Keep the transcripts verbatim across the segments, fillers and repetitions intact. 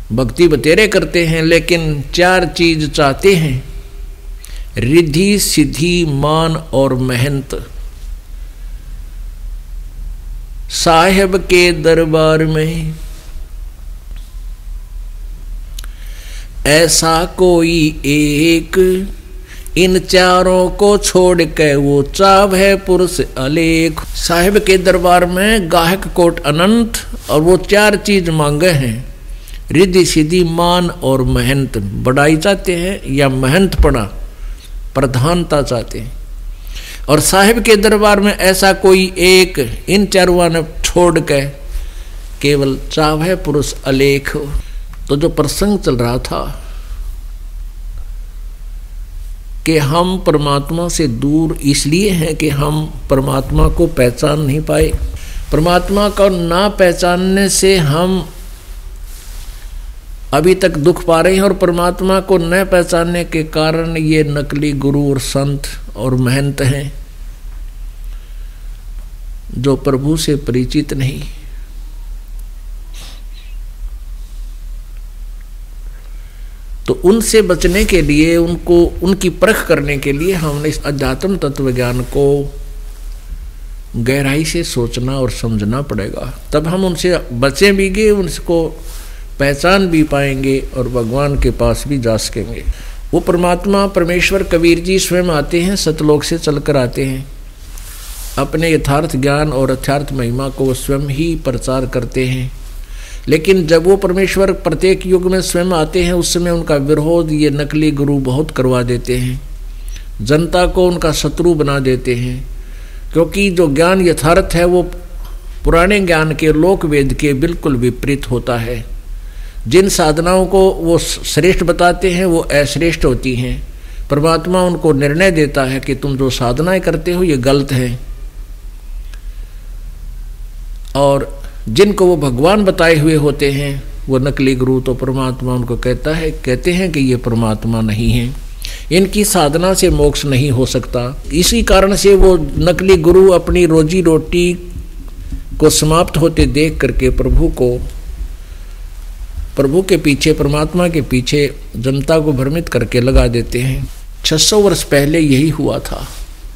भक्ति बतेरे करते हैं, लेकिन चार चीज चाहते हैं, रिद्धि सिद्धि मान और मेहनत। साहेब के दरबार में ऐसा कोई एक, इन चारों को छोड़ के वो चाव है पुरुष अलेख। साहिब के दरबार में गाहक कोट अनंत, और वो चार चीज मांगे हैं, रिद्धि सिद्धि मान और मेहनत। बड़ाई चाहते हैं या मेहनत पड़ा, प्रधानता चाहते हैं। और साहिब के दरबार में ऐसा कोई एक, इन चारों ने छोड़ के केवल चाव है पुरुष अलेख। तो जो प्रसंग चल रहा था कि हम परमात्मा से दूर इसलिए हैं कि हम परमात्मा को पहचान नहीं पाए। परमात्मा को ना पहचानने से हम अभी तक दुख पा रहे हैं, और परमात्मा को न पहचानने के कारण ये नकली गुरु और संत और महंत हैं जो प्रभु से परिचित नहीं। तो उनसे बचने के लिए, उनको उनकी परख करने के लिए हमने इस अध्यात्म तत्व ज्ञान को गहराई से सोचना और समझना पड़ेगा। तब हम उनसे बचे भी गए, उनको पहचान भी पाएंगे और भगवान के पास भी जा सकेंगे। वो परमात्मा परमेश्वर कबीर जी स्वयं आते हैं, सतलोक से चलकर आते हैं, अपने यथार्थ ज्ञान और यथार्थ महिमा को स्वयं ही प्रचार करते हैं। लेकिन जब वो परमेश्वर प्रत्येक युग में स्वयं आते हैं, उस समय उनका विरोध ये नकली गुरु बहुत करवा देते हैं, जनता को उनका शत्रु बना देते हैं। क्योंकि जो ज्ञान यथार्थ है वो पुराने ज्ञान के, लोक वेद के बिल्कुल विपरीत होता है। जिन साधनाओं को वो श्रेष्ठ बताते हैं वो अश्रेष्ठ होती हैं। परमात्मा उनको निर्णय देता है कि तुम जो साधनाएं करते हो ये गलत है, और जिनको वो भगवान बताए हुए होते हैं वो नकली गुरु, तो परमात्मा उनको कहता है कहते हैं कि ये परमात्मा नहीं है, इनकी साधना से मोक्ष नहीं हो सकता। इसी कारण से वो नकली गुरु अपनी रोजी रोटी को समाप्त होते देख करके प्रभु को प्रभु के पीछे, परमात्मा के पीछे जनता को भ्रमित करके लगा देते हैं। छह सौ वर्ष पहले यही हुआ था।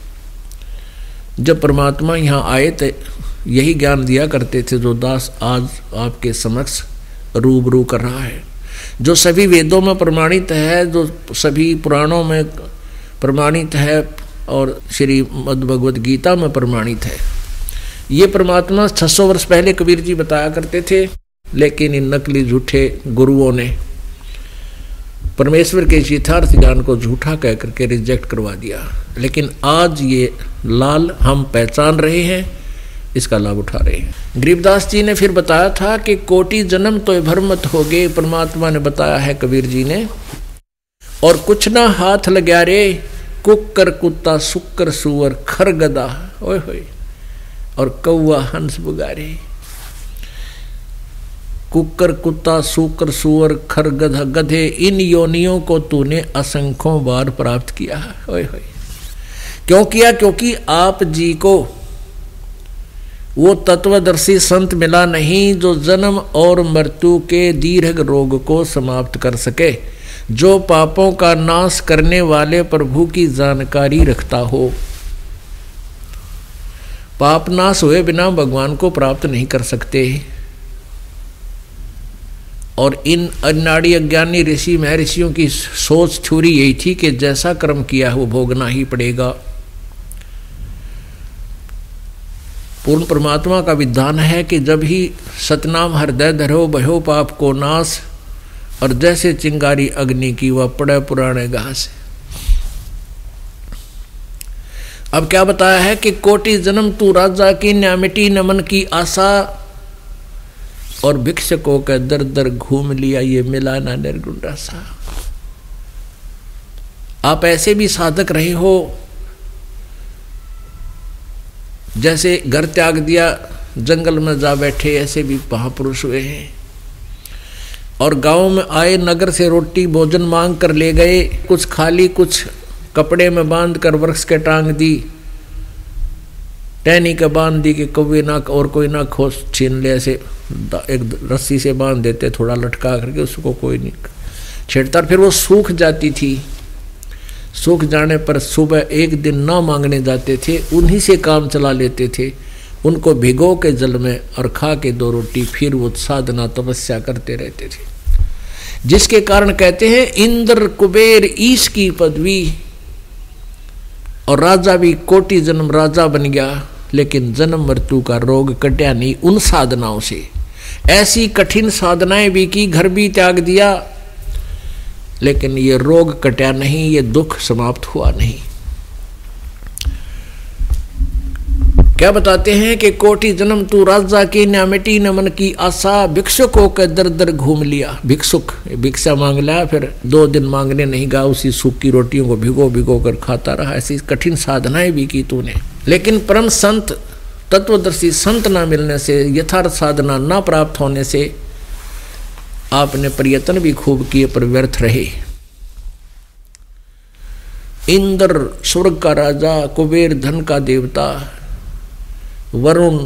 जब परमात्मा यहाँ आए थे यही ज्ञान दिया करते थे जो दास आज आपके समक्ष रूबरू कर रहा है, जो सभी वेदों में प्रमाणित है, जो सभी पुराणों में प्रमाणित है और श्रीमद् भगवद गीता में प्रमाणित है। ये परमात्मा छह सौ वर्ष पहले कबीर जी बताया करते थे, लेकिन इन नकली झूठे गुरुओं ने परमेश्वर के यथार्थ ज्ञान को झूठा कह करके रिजेक्ट करवा दिया। लेकिन आज ये लाल हम पहचान रहे हैं, इसका लाभ उठा रहे हैं। गरीबदास जी ने फिर बताया था कि कोटि जन्म तो भ्रमत हो गए, परमात्मा ने बताया है कबीर जी ने, और कुछ ना हाथ लग्या रे, कुक्कर कुत्ता सुक्कर सुअर खर गदा ओए होए, और कौआ हंस बुगारे। कुक्कर कुत्ता सुकर सुअर खर गधा गधे, इन योनियों को तूने असंख्यों बार प्राप्त किया है। ओए होए, क्यों किया? क्योंकि आप जी को वो तत्वदर्शी संत मिला नहीं जो जन्म और मृत्यु के दीर्घ रोग को समाप्त कर सके, जो पापों का नाश करने वाले प्रभु की जानकारी रखता हो। पाप नाश हुए बिना भगवान को प्राप्त नहीं कर सकते। और इन अनाड़ी अज्ञानी ऋषि महर्षियों की सोच थ्योरी यही थी कि जैसा कर्म किया है वो भोगना ही पड़ेगा। पूर्ण परमात्मा का विधान है कि जब ही सतनाम हृदय धरो भयो पाप को नाश, और जैसे चिंगारी अग्नि की वह पड़े पुराने घास। अब क्या बताया है कि कोटि जन्म तू राजा की न्यामिटी नमन की आशा, और भिक्षकों का दर दर घूम लिया ये मिला ना निर्गुण रसा। आप ऐसे भी साधक रहे हो जैसे घर त्याग दिया जंगल में जा बैठे, ऐसे भी महापुरुष हुए हैं। और गांव में आए, नगर से रोटी भोजन मांग कर ले गए, कुछ खाली कुछ कपड़े में बांध कर वृक्ष के टांग दी, टहनी के बांध दी कि कौवे ना और कोई ना खोज छीन ले, ऐसे एक रस्सी से बांध देते, थोड़ा लटका करके, उसको कोई नहीं छेड़ता। फिर वो सूख जाती थी। सूख जाने पर सुबह एक दिन ना मांगने जाते थे, उन्हीं से काम चला लेते थे। उनको भिगो के जल में और खा के दो रोटी, फिर वो साधना तपस्या करते रहते थे। जिसके कारण कहते हैं इंद्र कुबेर ईश की पदवी, और राजा भी कोटि जन्म राजा बन गया, लेकिन जन्म मृत्यु का रोग कटा नहीं उन साधनाओं से। ऐसी कठिन साधनाएं भी की, घर भी त्याग दिया, लेकिन ये रोग कटा नहीं, ये दुख समाप्त हुआ नहीं। क्या बताते हैं कि कोटि जन्म तू राजा की न मिटी न मन की आशा, भिक्षुकों के दर दर घूम लिया। भिक्षुक भिक्षा मांग लिया, फिर दो दिन मांगने नहीं गया, उसी सूखी रोटियों को भिगो भिगो कर खाता रहा। ऐसी कठिन साधनाएं भी की तूने, लेकिन परम संत तत्वदर्शी संत ना मिलने से, यथार्थ साधना ना प्राप्त होने से आपने प्रयत्न भी खूब किए पर व्यर्थ रहे। इंद्र स्वर्ग का राजा, कुबेर धन का देवता, वरुण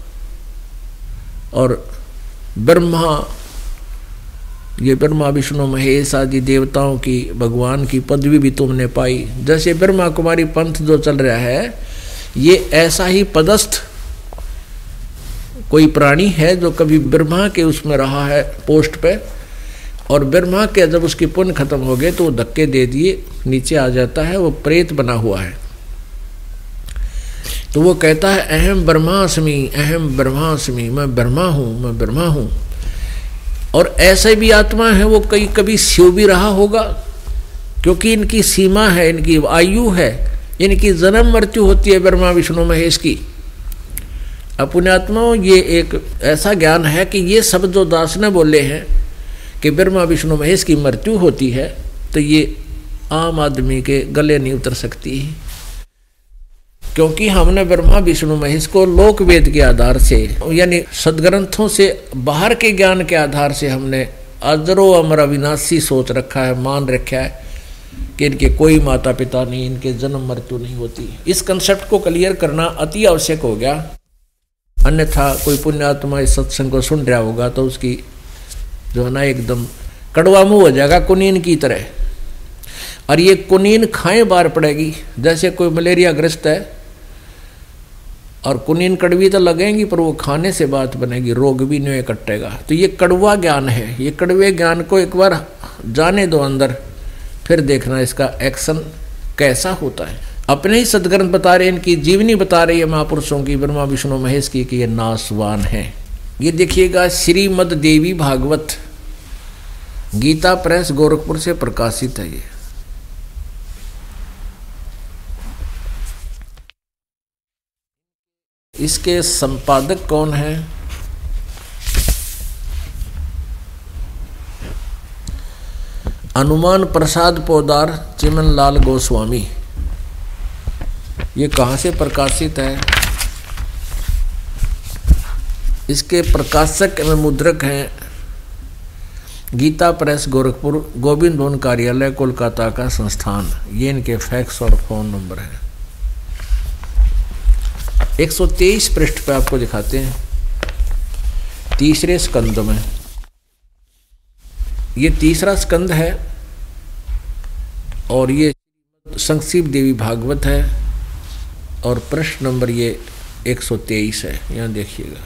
और ब्रह्मा, ये ब्रह्मा विष्णु महेश आदि देवताओं की भगवान की पदवी भी तुमने पाई। जैसे ब्रह्मा कुमारी पंथ जो चल रहा है, ये ऐसा ही पदस्थ कोई प्राणी है जो कभी ब्रह्मा के उसमें रहा है पोस्ट पे, और ब्रह्मा के जब उसकी पुण्य खत्म हो गए तो वो धक्के दे दिए नीचे आ जाता है, वो प्रेत बना हुआ है। तो वो कहता है अहम ब्रह्मास्मि, अहम ब्रह्मास्मि, मैं ब्रह्मा हूँ, मैं ब्रह्मा हूँ। और ऐसे भी आत्मा है, वो कई कभी शिव भी रहा होगा, क्योंकि इनकी सीमा है, इनकी आयु है, इनकी जन्म मृत्यु होती है ब्रह्मा विष्णु महेश की। पुण्यात्माओं, ये एक ऐसा ज्ञान है कि ये सब जो दास ने बोले हैं कि ब्रह्मा विष्णु महेश की मृत्यु होती है, तो ये आम आदमी के गले नहीं उतर सकती, क्योंकि हमने ब्रह्मा विष्णु महेश को लोक वेद के आधार से, यानी सदग्रंथों से बाहर के ज्ञान के आधार से हमने अजरो अमर अविनाशी सोच रखा है, मान रखा है कि इनके कोई माता पिता नहीं, इनके जन्म मृत्यु नहीं होती। इस कंसेप्ट को क्लियर करना अति आवश्यक हो गया, अन्यथा कोई पुण्यात्मा इस सत्संग को सुन रहा होगा तो उसकी जो है ना एकदम कड़वा मुंह हो जाएगा, कुनीन की तरह। और ये कुनीन खाएं बार पड़ेगी। जैसे कोई मलेरिया ग्रस्त है और कुनीन कड़वी तो लगेंगी, पर वो खाने से बात बनेगी, रोग भी नहीं कटेगा। तो ये कड़वा ज्ञान है, ये कड़वे ज्ञान को एक बार जाने दो अंदर, फिर देखना इसका एक्शन कैसा होता है। अपने ही सदग्रंथ बता रहे, इनकी जीवनी बता रही है महापुरुषों की, ब्रह्मा विष्णु महेश की, कि ये नासवान है। ये देखिएगा श्रीमद देवी भागवत, गीता प्रेस गोरखपुर से प्रकाशित है। ये इसके संपादक कौन है? हनुमान प्रसाद पोदार, चिमन लाल गोस्वामी। ये कहाँ से प्रकाशित है? इसके प्रकाशक एवं मुद्रक हैं गीता प्रेस गोरखपुर, गोविंद भवन कार्यालय कोलकाता का संस्थान। ये इनके फैक्स और फोन नंबर है। एक सौ तेईस पृष्ठ पे आपको दिखाते हैं, तीसरे स्कंद में। ये तीसरा स्कंद है और ये संक्षिप्त देवी भागवत है, और प्रश्न नंबर ये एक सौ तेईस है। यहाँ देखिएगा,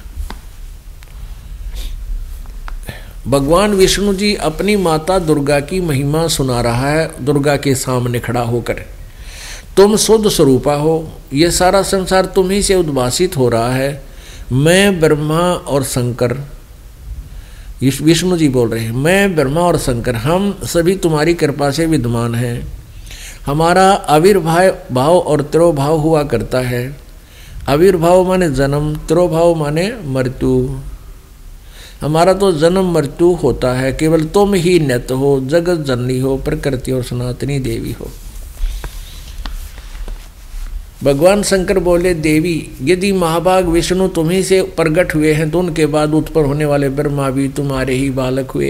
भगवान विष्णु जी अपनी माता दुर्गा की महिमा सुना रहा है दुर्गा के सामने खड़ा होकर। तुम शुद्ध स्वरूपा हो, ये सारा संसार तुम ही से उद्भासित हो रहा है। मैं ब्रह्मा और शंकर, विष्णु जी बोल रहे हैं, मैं ब्रह्मा और शंकर हम सभी तुम्हारी कृपा से विद्यमान हैं। हमारा आविर्भाव भाव और तिरोभाव हुआ करता है। आविर्भाव माने जन्म, तिरोभाव माने मृत्यु। हमारा तो जन्म मृत्यु होता है, केवल तुम ही नित्य हो, जगत जननी हो, प्रकृति और सनातनी देवी हो। भगवान शंकर बोले, देवी यदि महाभाग विष्णु तुम्ही से प्रकट हुए हैं तो उनके बाद उत्पन्न होने वाले ब्रह्मा भी तुम्हारे ही बालक हुए।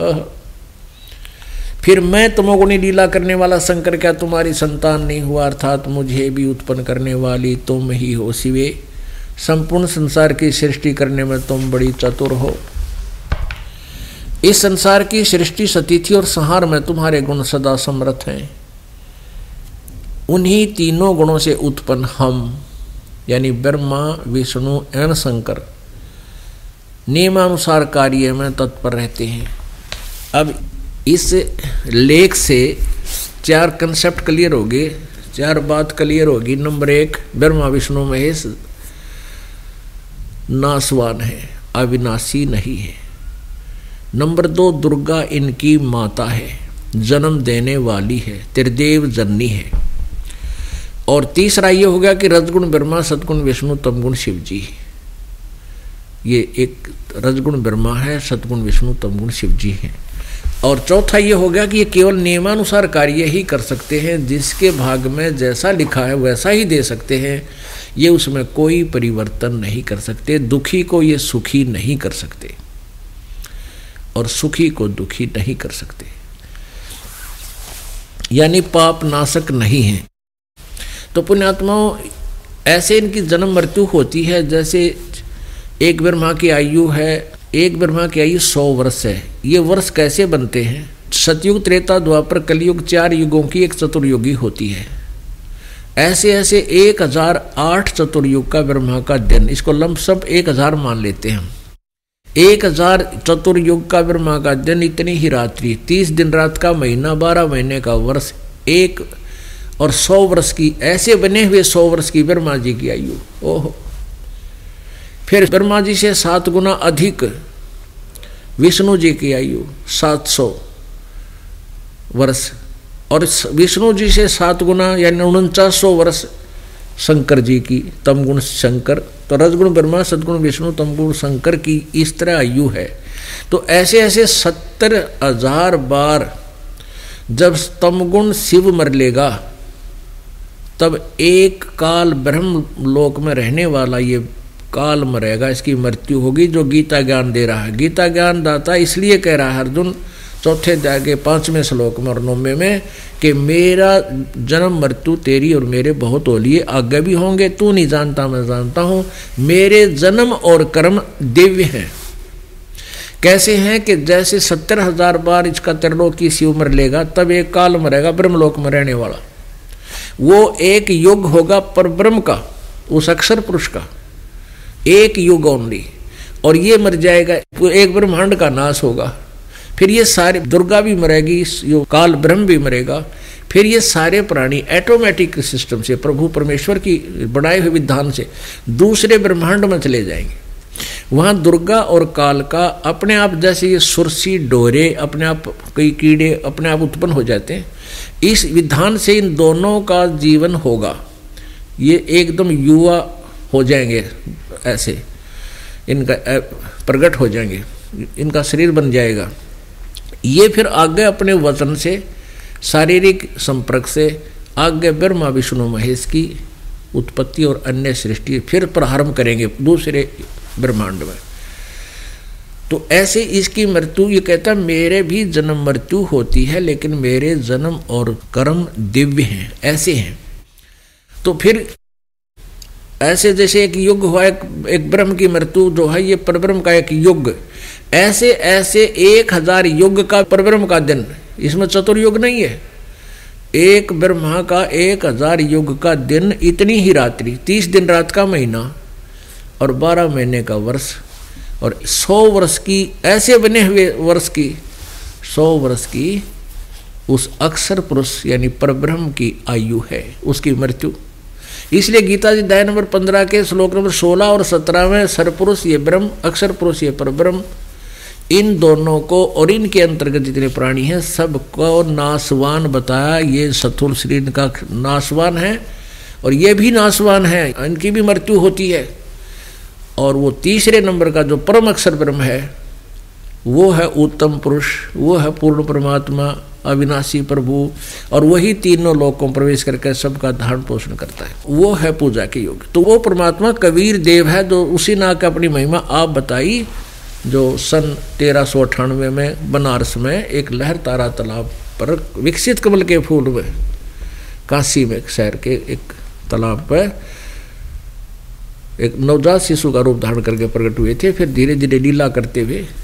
फिर मैं तमोगुणी लीला करने वाला शंकर क्या तुम्हारी संतान नहीं हुआ? अर्थात मुझे भी उत्पन्न करने वाली तुम ही हो शिवे। संपूर्ण संसार की सृष्टि करने में तुम बड़ी चतुर हो। इस संसार की सृष्टि सतिथि और संहार में तुम्हारे गुण सदा समर्थ हैं। उन्हीं तीनों गुणों से उत्पन्न हम यानी ब्रह्मा विष्णु एवं शंकर नियमानुसार कार्य में तत्पर रहते हैं। अब इस लेख से चार कंसेप्ट क्लियर हो गए, चार बात क्लियर होगी। नंबर एक, ब्रह्मा विष्णु महेश नासवान है, अविनाशी नहीं है। नंबर दो, दुर्गा इनकी माता है, जन्म देने वाली है, त्रिदेव जननी है। और तीसरा ये हो गया कि रजगुण ब्रह्मा, सतगुण विष्णु, तमगुण शिव जी। ये एक रजगुण ब्रह्मा है, सतगुण विष्णु, तमगुण शिव जी हैं। और चौथा ये हो गया कि ये केवल नियमानुसार कार्य ही कर सकते हैं, जिसके भाग में जैसा लिखा है वैसा ही दे सकते हैं। ये उसमें कोई परिवर्तन नहीं कर सकते। दुखी को ये सुखी नहीं कर सकते और सुखी को दुखी नहीं कर सकते, यानी पाप नाशक नहीं है। तो पुण्यात्माओं, ऐसे इनकी जन्म मृत्यु होती है। जैसे एक ब्रह्मा की आयु है, एक ब्रह्मा की आयु सौ वर्ष है। ये वर्ष कैसे बनते हैं? सतयुग, त्रेता, द्वापर, कलयुग, चार युगों की एक चतुर्युगी होती है। ऐसे ऐसे एक हजार आठ चतुर्युग का ब्रह्मा का दिन, इसको लमसम एक हजार मान लेते हैं हम। एक हजार चतुर्युग का ब्रह्मा का दिन, इतनी ही रात्रि, तीस दिन रात का महीना, बारह महीने का वर्ष, एक और सौ वर्ष की, ऐसे बने हुए सौ वर्ष की ब्रह्मा जी की आयु। ओहो। फिर ब्रह्मा जी से सात गुना अधिक विष्णु जी की आयु, सात सौ वर्ष। और विष्णु जी से सात गुना यानी उनचास सौ वर्ष शंकर जी की, तमगुण शंकर। तो रजगुण ब्रह्मा, सदगुण विष्णु, तमगुण शंकर की इस तरह आयु है। तो ऐसे ऐसे सत्तर हजार बार जब तमगुण शिव मर लेगा, तब एक काल ब्रह्म लोक में रहने वाला ये काल मरेगा, इसकी मृत्यु होगी, जो गीता ज्ञान दे रहा है। गीता ज्ञान दाता इसलिए कह रहा है अर्जुन चौथे अध्याय के पांचवें श्लोक में और नौवें में कि मेरा जन्म मृत्यु तेरी और मेरे बहुत ओलिए, आगे भी होंगे, तू नहीं जानता मैं जानता हूं। मेरे जन्म और कर्म दिव्य हैं। कैसे हैं कि जैसे सत्तर हजार बार इसका त्रिलोक की शिव मर लेगा, तब एक काल मरेगा ब्रह्मलोक में रहने वाला। वो एक युग होगा पर ब्रह्म का, उस अक्षर पुरुष का एक युग ओनली। और ये मर जाएगा, एक ब्रह्मांड का नाश होगा। फिर ये सारे, दुर्गा भी मरेगी, यो काल ब्रह्म भी मरेगा। फिर ये सारे प्राणी ऑटोमेटिक सिस्टम से, प्रभु परमेश्वर की बनाए हुए विधान से दूसरे ब्रह्मांड में चले जाएंगे। वहाँ दुर्गा और काल का अपने आप, जैसे ये सुरसी डोरे अपने आप, कई कीड़े अपने आप उत्पन्न हो जाते हैं, इस विधान से इन दोनों का जीवन होगा। ये एकदम युवा हो जाएंगे, ऐसे इनका प्रकट हो जाएंगे, इनका शरीर बन जाएगा। ये फिर आगे अपने वचन से, शारीरिक संपर्क से आगे ब्रह्मा विष्णु महेश की उत्पत्ति और अन्य सृष्टि फिर प्रारंभ करेंगे दूसरे ब्रह्मांड में। तो ऐसे इसकी मृत्यु, ये कहता मेरे भी जन्म मृत्यु होती है, लेकिन मेरे जन्म और कर्म दिव्य हैं, ऐसे हैं। तो फिर ऐसे जैसे एक युग हुआ, एक, एक ब्रह्म की मृत्यु जो है, ये परब्रह्म का एक युग, ऐसे ऐसे एक हजार युग का परब्रह्म का दिन, इसमें चतुर्युग नहीं है। एक ब्रह्मा का एक हजार युग का दिन, इतनी ही रात्रि, तीस दिन रात का महीना और बारह महीने का वर्ष और सौ वर्ष की, ऐसे बने हुए वर्ष की, सौ वर्ष की उस अक्षर पुरुष यानी परब्रह्म की आयु है, उसकी मृत्यु। इसलिए गीता जी अध्याय नंबर पंद्रह के श्लोक नंबर सोलह और सत्रह में सरपुरुष ये ब्रह्म, अक्षर पुरुष ये परब्रह्म, इन दोनों को और इनके अंतर्गत जितने प्राणी हैं सबको नासवान बताया। ये स्थूल शरीर का नासवान है और ये भी नासवान है, इनकी भी मृत्यु होती है। और वो तीसरे नंबर का जो परम अक्षर ब्रह्म है, वो है उत्तम पुरुष, वो है पूर्ण परमात्मा, अविनाशी प्रभु, और वही तीनों लोकों में प्रवेश करके सबका धारण पोषण करता है। वो है पूजा के योग्य। तो वो परमात्मा कबीर देव है, जो उसी नाम का अपनी महिमा आप बताई, जो सन तेरह सौ अट्ठानवे में बनारस में एक लहर तारा तालाब पर विकसित कमल के फूल में, काशी में शहर के एक तालाब पर एक नवजात शिशु का रूप धारण करके प्रकट हुए थे, फिर धीरे धीरे लीला करते हुए